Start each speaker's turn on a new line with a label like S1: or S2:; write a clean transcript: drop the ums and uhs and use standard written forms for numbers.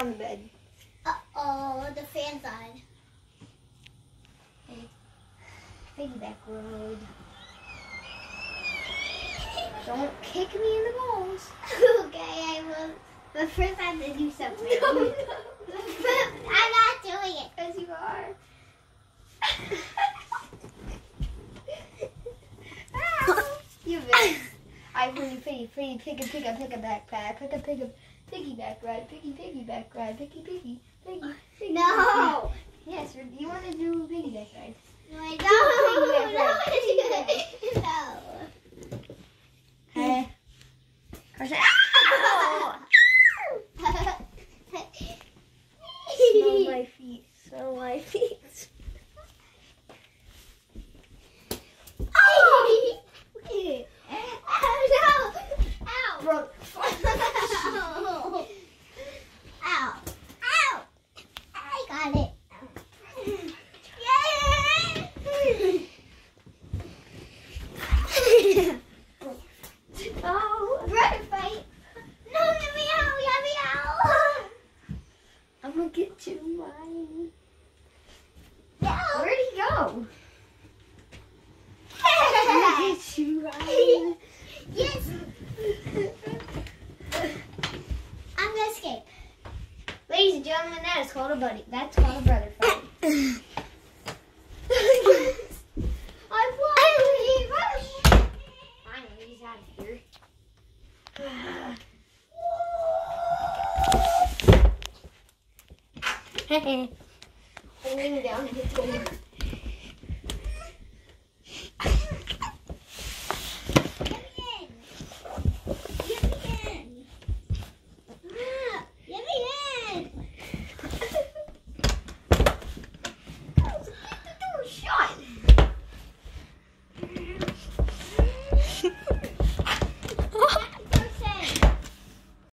S1: on the bed.
S2: Uh-oh, the fan's on.
S1: Piggyback road. Don't kick me in the balls.
S2: Okay, I will. But first I have to do something.
S1: No.
S2: I'm not doing it.
S1: Yes, you are. You missed. I really pick a backpack, pick a piggyback ride, piggyback ride, piggy.
S2: No.
S1: Yes, you want to do piggyback ride.
S2: No, I don't. No.
S1: Hey. Carson. Smell my feet. Smell my feet.
S2: Oh! Ow! Ow!
S1: Bro.
S2: Ow! Ow! Ow! I got it. Yay!
S1: Oh.
S2: Brother fight. No, let me out. Let me out.
S1: I'm gonna get you, mine.
S2: No.
S1: Where'd he go? I'm gonna get you, mine.
S2: Yes. I'm gonna escape.
S1: Ladies and gentlemen, that is called a buddy. That's called a brother fight.
S2: I won.
S1: Finally, he's out of here. Hey, I'm laying down and hit the